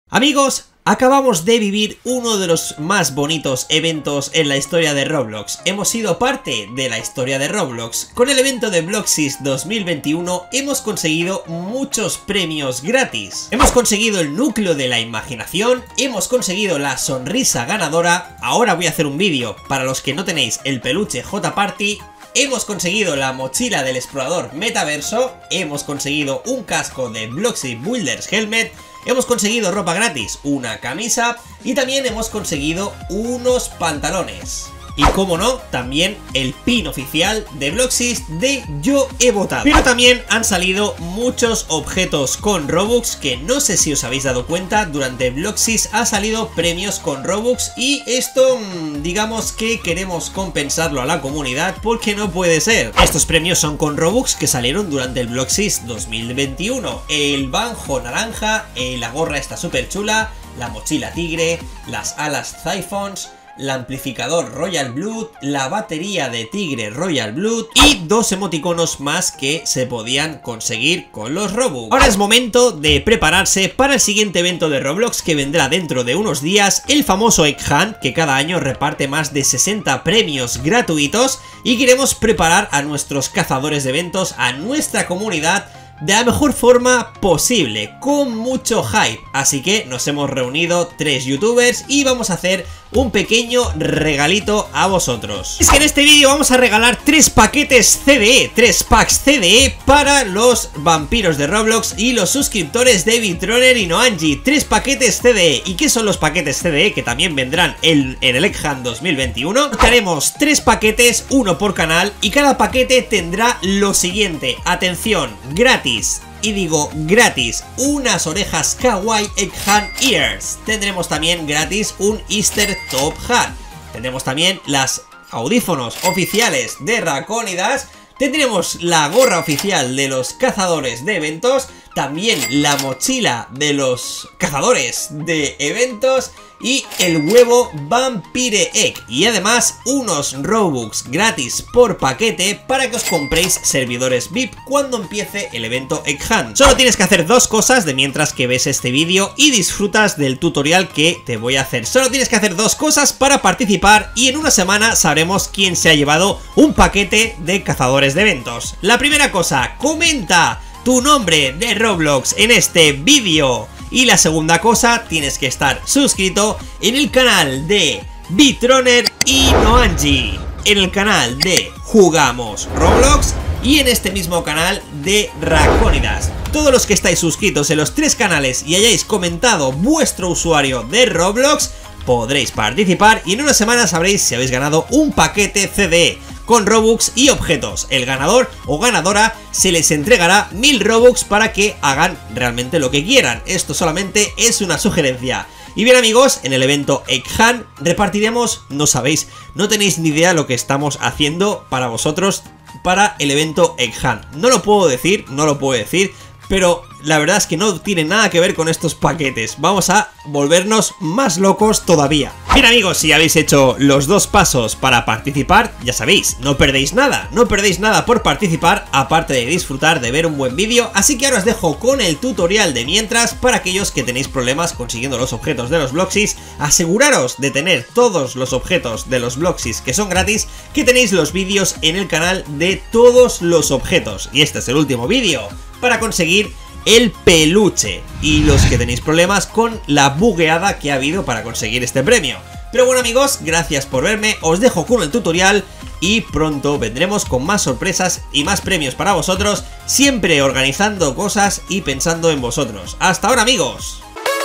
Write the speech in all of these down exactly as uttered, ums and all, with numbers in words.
Amigos, acabamos de vivir uno de los más bonitos eventos en la historia de Roblox. Hemos sido parte de la historia de Roblox. Con el evento de Bloxys dos mil veintiuno hemos conseguido muchos premios gratis. Hemos conseguido el núcleo de la imaginación, hemos conseguido la sonrisa ganadora. Ahora voy a hacer un vídeo para los que no tenéis el peluche J-Party. Hemos conseguido la mochila del explorador metaverso, hemos conseguido un casco de Bloxys Builders Helmet, hemos conseguido ropa gratis, una camisa y también hemos conseguido unos pantalones. Y como no, también el pin oficial de Bloxys de Yo He Votado. Pero también han salido muchos objetos con Robux que no sé si os habéis dado cuenta, durante Bloxys ha salido premios con Robux y esto digamos que queremos compensarlo a la comunidad porque no puede ser. Estos premios son con Robux que salieron durante el Bloxys dos mil veintiuno. El banjo naranja, la gorra está súper chula, la mochila tigre, las alas Zyphons, el amplificador Royal Blood, la batería de tigre Royal Blood y dos emoticonos más que se podían conseguir con los Robux. Ahora es momento de prepararse para el siguiente evento de Roblox que vendrá dentro de unos días, el famoso Egg Hunt, que cada año reparte más de sesenta premios gratuitos y queremos preparar a nuestros cazadores de eventos, a nuestra comunidad, de la mejor forma posible, con mucho hype. Así que nos hemos reunido tres youtubers y vamos a hacer un pequeño regalito a vosotros. Es que en este vídeo vamos a regalar tres paquetes C D E, tres packs C D E para los vampiros de Roblox y los suscriptores de Bitroner y Noanji. Tres paquetes C D E. ¿Y qué son los paquetes C D E? Que también vendrán en, en el Egg Hunt dos mil veintiuno. Haremos tres paquetes, uno por canal, y cada paquete tendrá lo siguiente. Atención, gratis. Y digo gratis, unas orejas kawaii Egg Hunt Ears. Tendremos también gratis un Easter Top Hat. Tendremos también las audífonos oficiales de Dracónidas. Tendremos la gorra oficial de los cazadores de eventos. También la mochila de los cazadores de eventos. Y el huevo Vampire Egg. Y además unos Robux gratis por paquete para que os compréis servidores V I P cuando empiece el evento Egg Hunt. Solo tienes que hacer dos cosas de mientras que ves este vídeo y disfrutas del tutorial que te voy a hacer. Solo tienes que hacer dos cosas para participar y en una semana sabremos quién se ha llevado un paquete de cazadores de eventos. La primera cosa, comenta tu nombre de Roblox en este vídeo. Y la segunda cosa, tienes que estar suscrito en el canal de Bitroner y Noanji, en el canal de Jugamos Roblox y en este mismo canal de Dracónidas. Todos los que estáis suscritos en los tres canales y hayáis comentado vuestro usuario de Roblox, podréis participar y en una semana sabréis si habéis ganado un paquete C D E con Robux y objetos. El ganador o ganadora se les entregará mil Robux para que hagan realmente lo que quieran. Esto solamente es una sugerencia. Y bien amigos, en el evento Egg Hunt repartiremos, no sabéis, no tenéis ni idea lo que estamos haciendo para vosotros para el evento Egg Hunt. No lo puedo decir, no lo puedo decir, pero la verdad es que no tiene nada que ver con estos paquetes. Vamos a volvernos más locos todavía. Bien amigos, si habéis hecho los dos pasos para participar, ya sabéis, no perdéis nada. No perdéis nada por participar, aparte de disfrutar de ver un buen vídeo. Así que ahora os dejo con el tutorial de mientras. Para aquellos que tenéis problemas consiguiendo los objetos de los Bloxys, aseguraros de tener todos los objetos de los Bloxys que son gratis, que tenéis los vídeos en el canal de todos los objetos. Y este es el último vídeo para conseguir el peluche, y los que tenéis problemas con la bugueada que ha habido para conseguir este premio. Pero bueno amigos, gracias por verme, os dejo con el tutorial y pronto vendremos con más sorpresas y más premios para vosotros, siempre organizando cosas y pensando en vosotros. Hasta ahora amigos.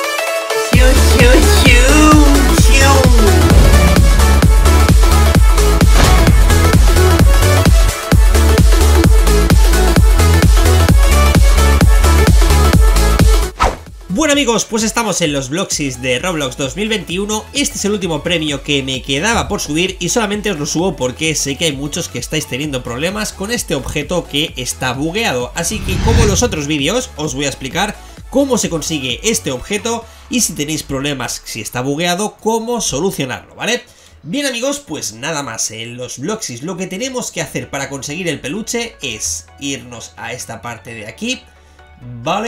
Bueno amigos, pues estamos en los Bloxys de Roblox dos mil veintiuno. Este es el último premio que me quedaba por subir y solamente os lo subo porque sé que hay muchos que estáis teniendo problemas con este objeto que está bugueado. Así que como en los otros vídeos os voy a explicar cómo se consigue este objeto y si tenéis problemas, si está bugueado, cómo solucionarlo, ¿vale? Bien amigos, pues nada más, en los Bloxys lo que tenemos que hacer para conseguir el peluche es irnos a esta parte de aquí, ¿vale?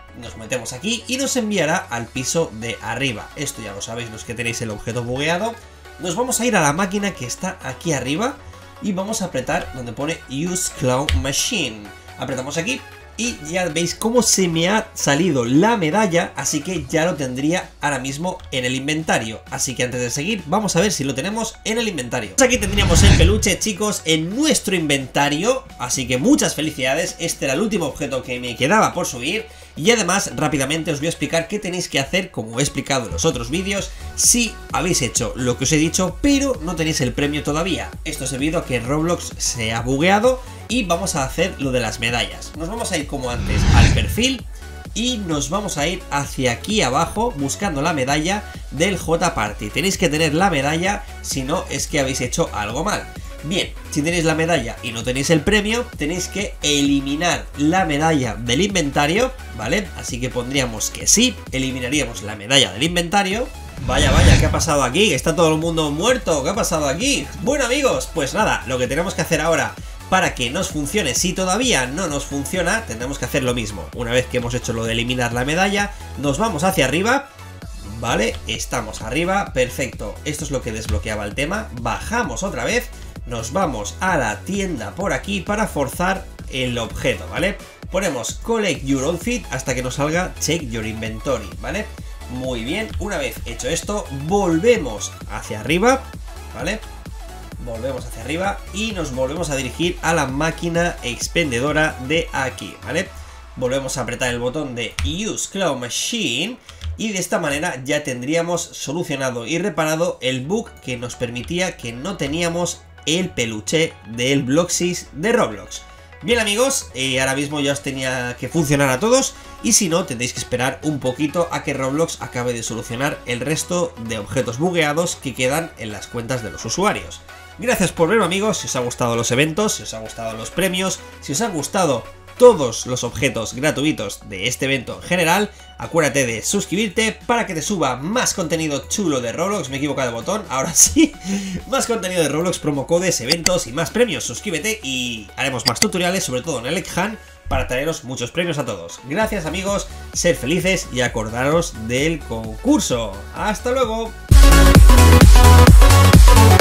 nos metemos aquí y nos enviará al piso de arriba. Esto ya lo sabéis los que tenéis el objeto bugueado. Nos vamos a ir a la máquina que está aquí arriba y vamos a apretar donde pone Use Claw Machine. Apretamos aquí y ya veis cómo se me ha salido la medalla, así que ya lo tendría ahora mismo en el inventario. Así que antes de seguir, vamos a ver si lo tenemos en el inventario. Pues aquí tendríamos el peluche, chicos, en nuestro inventario, así que muchas felicidades. Este era el último objeto que me quedaba por subir. Y además, rápidamente os voy a explicar qué tenéis que hacer, como he explicado en los otros vídeos, si habéis hecho lo que os he dicho, pero no tenéis el premio todavía. Esto es debido a que Roblox se ha bugueado y vamos a hacer lo de las medallas. Nos vamos a ir como antes al perfil y nos vamos a ir hacia aquí abajo buscando la medalla del J Party. Tenéis que tener la medalla, si no es que habéis hecho algo mal. Bien, si tenéis la medalla y no tenéis el premio, tenéis que eliminar la medalla del inventario, ¿vale? Así que pondríamos que sí, eliminaríamos la medalla del inventario. Vaya, vaya, ¿qué ha pasado aquí? ¿Está todo el mundo muerto? ¿Qué ha pasado aquí? Bueno, amigos, pues nada, lo que tenemos que hacer ahora para que nos funcione, si todavía no nos funciona, tendremos que hacer lo mismo. Una vez que hemos hecho lo de eliminar la medalla, nos vamos hacia arriba. Vale, estamos arriba, perfecto. Esto es lo que desbloqueaba el tema. Bajamos otra vez. Nos vamos a la tienda por aquí para forzar el objeto, ¿vale? Ponemos Collect Your Outfit hasta que nos salga Check Your Inventory, ¿vale? Muy bien, una vez hecho esto, volvemos hacia arriba, ¿vale? Volvemos hacia arriba y nos volvemos a dirigir a la máquina expendedora de aquí, ¿vale? Volvemos a apretar el botón de Use Claw Machine y de esta manera ya tendríamos solucionado y reparado el bug que nos permitía que no teníamos el peluche del Bloxys de Roblox. Bien, amigos, eh, ahora mismo ya os tenía que funcionar a todos y si no tendréis que esperar un poquito a que Roblox acabe de solucionar el resto de objetos bugueados que quedan en las cuentas de los usuarios. Gracias por verlo, amigos. Si os ha gustado los eventos, si os ha gustado los premios, si os han gustado todos los objetos gratuitos de este evento en general, acuérdate de suscribirte para que te suba más contenido chulo de Roblox. Me he equivocado de botón, ahora sí. Más contenido de Roblox, promocodes, eventos y más premios. Suscríbete y haremos más tutoriales, sobre todo en el Hunt, para traeros muchos premios a todos. Gracias, amigos, sed felices y acordaros del concurso. ¡Hasta luego!